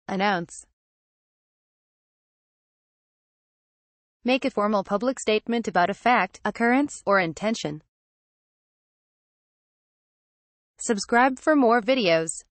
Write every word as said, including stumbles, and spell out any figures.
Announce. Make a formal public statement about a fact, occurrence, or intention. Subscribe for more videos.